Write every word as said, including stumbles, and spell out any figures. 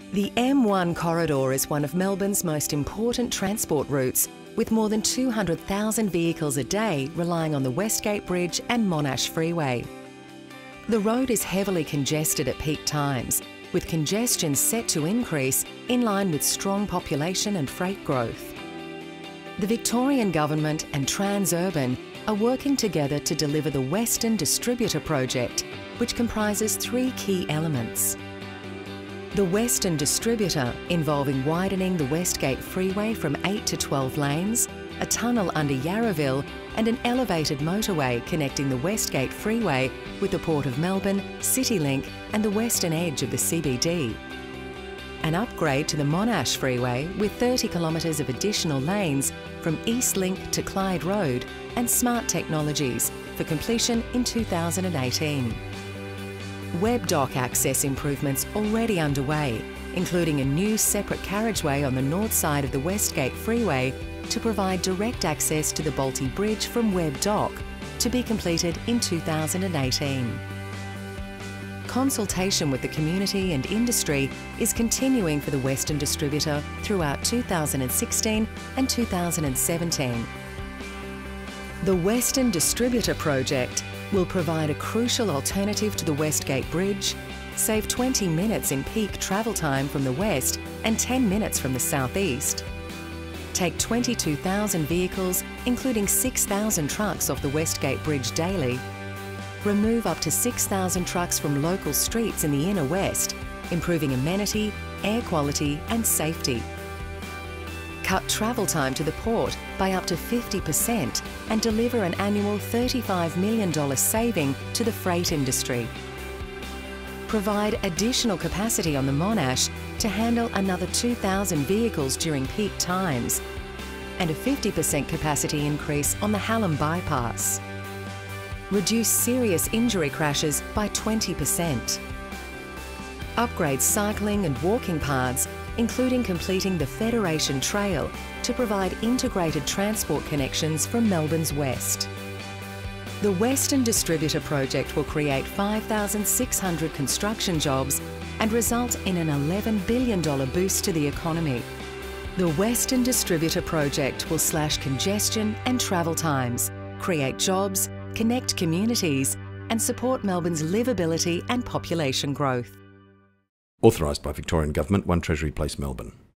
The M one corridor is one of Melbourne's most important transport routes, with more than two hundred thousand vehicles a day relying on the Westgate Bridge and Monash Freeway. The road is heavily congested at peak times, with congestion set to increase in line with strong population and freight growth. The Victorian Government and Transurban are working together to deliver the Western Distributor Project, which comprises three key elements. The Western Distributor, involving widening the Westgate Freeway from eight to twelve lanes, a tunnel under Yarraville and an elevated motorway connecting the Westgate Freeway with the Port of Melbourne, CityLink and the western edge of the C B D. An upgrade to the Monash Freeway with thirty kilometres of additional lanes from Eastlink to Clyde Road and smart technologies for completion in two thousand eighteen. Webb Dock access improvements already underway, including a new separate carriageway on the north side of the Westgate Freeway to provide direct access to the Bolte Bridge from Webb Dock, to be completed in two thousand eighteen. Consultation with the community and industry is continuing for the Western Distributor throughout two thousand sixteen and two thousand seventeen. The Western Distributor Project will provide a crucial alternative to the Westgate Bridge, save twenty minutes in peak travel time from the west and ten minutes from the southeast, take twenty-two thousand vehicles, including six thousand trucks off the Westgate Bridge daily, remove up to six thousand trucks from local streets in the inner west, improving amenity, air quality and safety, cut travel time to the port by up to fifty percent and deliver an annual thirty-five million dollars saving to the freight industry. Provide additional capacity on the Monash to handle another two thousand vehicles during peak times and a fifty percent capacity increase on the Hallam bypass. Reduce serious injury crashes by twenty percent. Upgrade cycling and walking paths, including completing the Federation Trail to provide integrated transport connections from Melbourne's west. The Western Distributor Project will create five thousand six hundred construction jobs and result in an eleven billion dollars boost to the economy. The Western Distributor Project will slash congestion and travel times, create jobs, connect communities and support Melbourne's livability and population growth. Authorised by Victorian Government, one Treasury Place, Melbourne.